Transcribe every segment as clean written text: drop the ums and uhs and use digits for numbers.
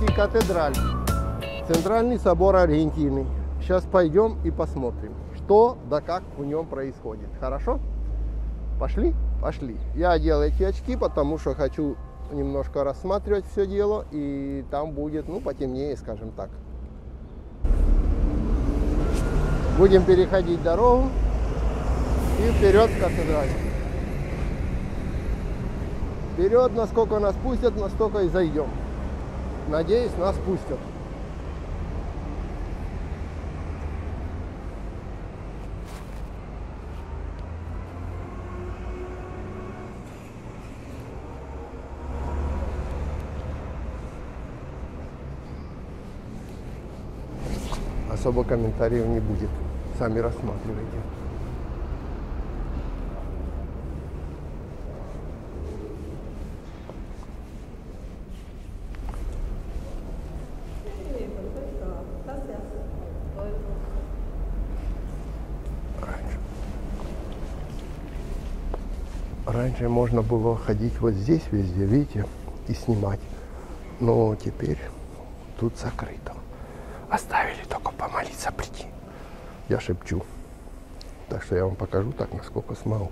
Спасительной кафедраль. Центральный собор Аргентины. Сейчас пойдем и посмотрим, что да как в нем происходит. Хорошо? Пошли? Пошли. Я одел эти очки, потому что хочу немножко рассматривать все дело. И там будет, ну, потемнее, скажем так. Будем переходить дорогу. И вперед в кафедраль. Вперед, насколько нас пустят, настолько и зайдем. Надеюсь, нас пустят. Особо комментариев не будет. Сами рассматривайте. Раньше можно было ходить вот здесь везде, видите, и снимать. Но теперь тут закрыто. Оставили только помолиться прийти. Я шепчу. Так что я вам покажу так, насколько смогу.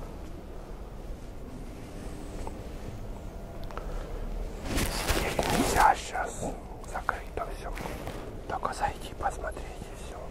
Сидеть нельзя сейчас. Закрыто все. Только зайти посмотреть и все.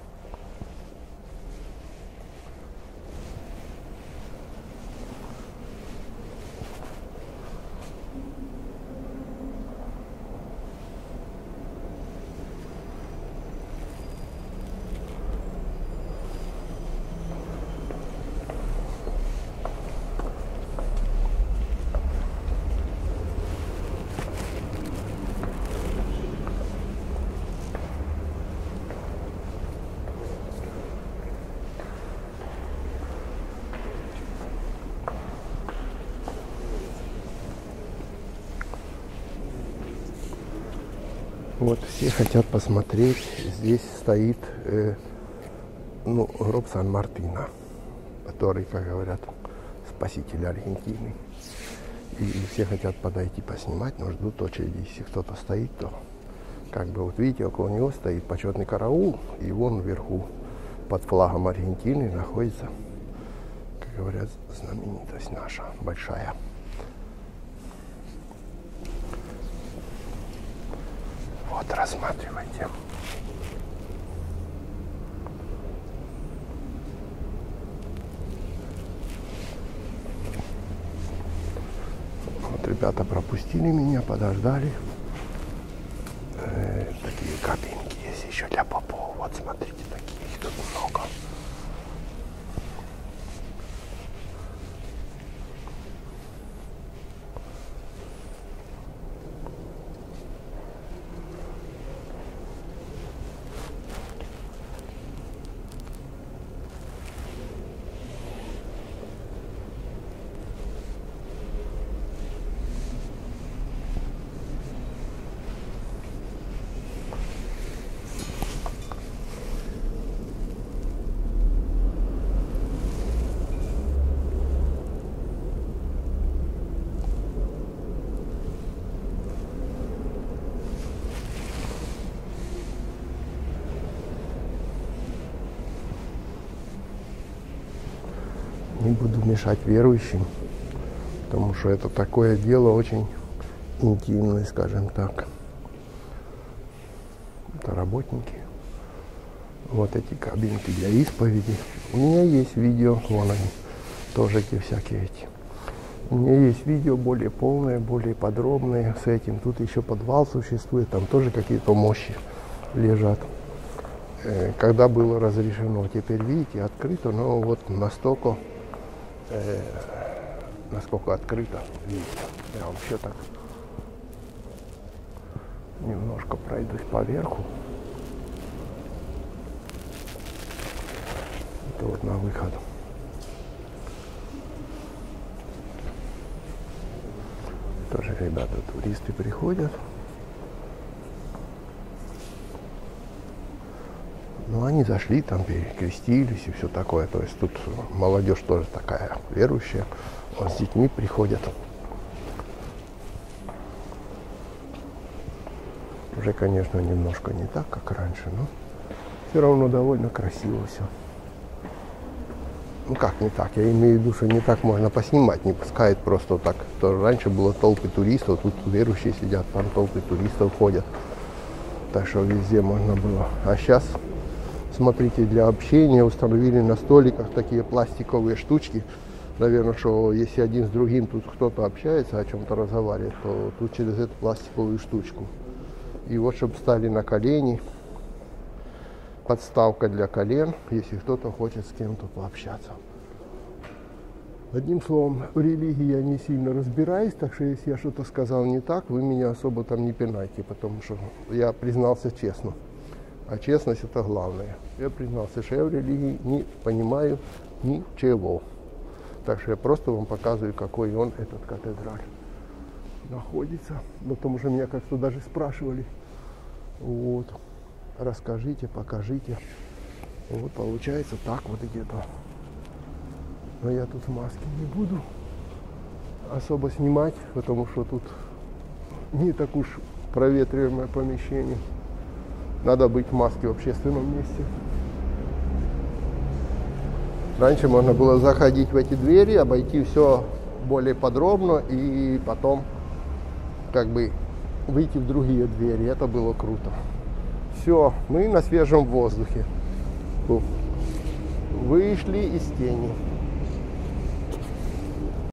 Вот все хотят посмотреть. Здесь стоит гроб Сан-Мартина, который, как говорят, спаситель Аргентины. И все хотят подойти поснимать, но ждут очереди. Если кто-то стоит, то как бы вот видите, около него стоит почетный караул, и вон вверху под флагом Аргентины находится, как говорят, знаменитость наша большая. Вот, рассматривайте. Вот ребята пропустили меня, подождали. Такие кабинки есть еще для попов. Вот смотрите, такие их тут много. Не буду мешать верующим, потому что это такое дело очень интимное, скажем так. Это работники. Вот эти кабинки для исповеди. У меня есть видео, вон они, тоже эти всякие эти. У меня есть видео более полное, более подробное с этим. Тут еще подвал существует, там тоже какие-то мощи лежат. Когда было разрешено, теперь видите, открыто, но вот настолько насколько открыто, видите. Я вообще так немножко пройдусь по верху. Это вот на выход. Тоже ребята, туристы приходят. Ну, они зашли, там перекрестились и все такое. То есть тут молодежь тоже такая верующая. Вот с детьми приходят. Уже, конечно, немножко не так, как раньше, но все равно довольно красиво все. Ну как не так, я имею в виду, что не так можно поснимать, не пускают просто вот так. То раньше было толпы туристов, тут верующие сидят, там толпы туристов ходят. Так что везде можно было. А сейчас, смотрите, для общения установили на столиках такие пластиковые штучки. Наверное, что если один с другим тут кто-то общается, о чем-то разговаривает, то тут через эту пластиковую штучку. И вот, чтобы встали на колени, подставка для колен, если кто-то хочет с кем-то пообщаться. Одним словом, в религии я не сильно разбираюсь, так что если я что-то сказал не так, вы меня особо там не пинайте, потому что я признался честно. А честность — это главное. Я признался, что я в религии не понимаю ничего. Так что я просто вам показываю, какой он, этот катедраль, находится. Потому что меня как-то даже спрашивали. Вот. Расскажите, покажите. Вот получается так вот где-то. Но я тут в маске не буду особо снимать, потому что тут не так уж проветриваемое помещение. Надо быть в маске в общественном месте. Раньше можно было заходить в эти двери, обойти все более подробно и потом как бы выйти в другие двери. Это было круто. Все, мы на свежем воздухе. Вышли из тени.